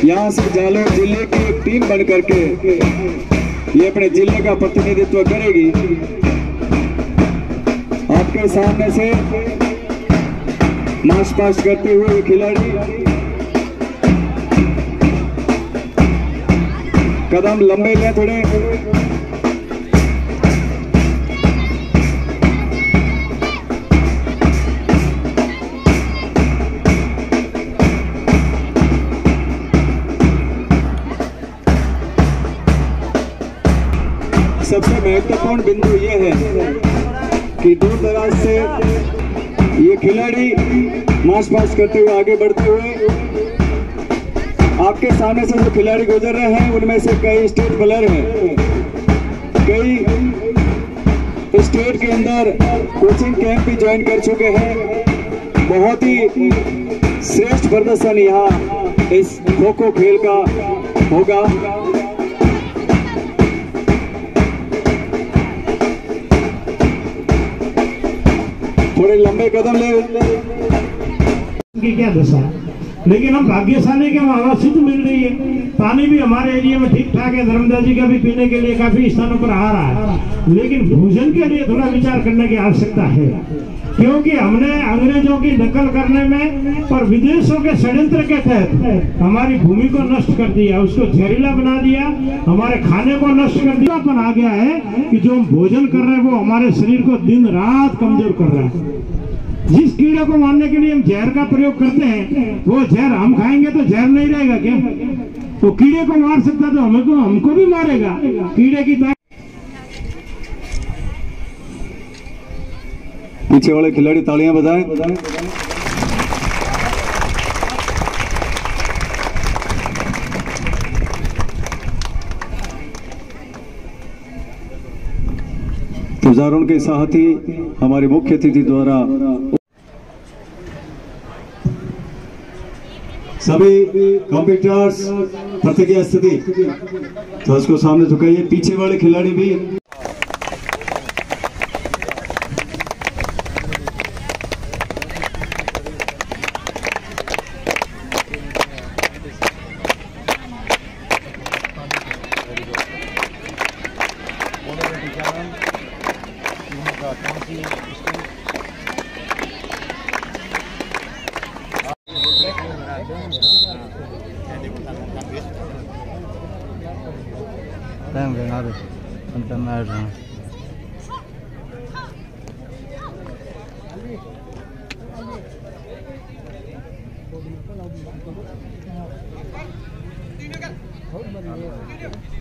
यहाँ से जालोर जिले की एक टीम बन करके ये अपने जिले का प्रतिनिधित्व करेगी। आपके सामने से मार्च पास्ट करते हुए खिलाड़ी कदम लंबे लें थोड़े। सबसे महत्वपूर्ण बिंदु ये है कि दूर दराज से ये खिलाड़ी मार्च पास्ट करते हुए आगे बढ़ते हुए आपके सामने से जो खिलाड़ी गुजर रहे हैं उनमें से कई स्टेट प्लेयर हैं, कई स्टेट के अंदर कोचिंग कैंप भी ज्वाइन कर चुके हैं। बहुत ही श्रेष्ठ प्रदर्शन यहाँ इस खो खो खेल का होगा। थोड़े लंबे कदम ले की क्या दशा, लेकिन हम भाग्यशाली के हवा शुद्ध मिल रही है। पानी भी हमारे एरिया में ठीक ठाक है, धर्मदास जी का भी पीने के लिए काफी स्थानों पर आ रहा है, लेकिन भोजन के लिए थोड़ा विचार करने की आवश्यकता है, क्योंकि हमने अंग्रेजों की नकल करने में और विदेशों के षड्यंत्र के तहत हमारी भूमि को नष्ट कर दिया, उसको जहरीला बना दिया, हमारे खाने को नष्ट कर दिया। अपन आ गया है कि जो हम भोजन कर रहे हैं वो हमारे शरीर को दिन रात कमजोर कर रहा है। जिस कीड़े को मारने के लिए हम जहर का प्रयोग करते हैं वो जहर हम खाएंगे तो जहर नहीं रहेगा क्या? तो कीड़े को मार सकता तो हमको भी मारेगा। कीड़े की पीछे वाले खिलाड़ी तालियां बजाएं। तुजारों के साथ ही हमारे मुख्य अतिथि द्वारा सभी कंप्यूटर्स प्रतिज्ञा स्थिति तो उसको सामने झुकाइए। पीछे वाले खिलाड़ी भी Hãy subscribe cho kênh Ghiền Mì Gõ để không bỏ lỡ những video hấp dẫn।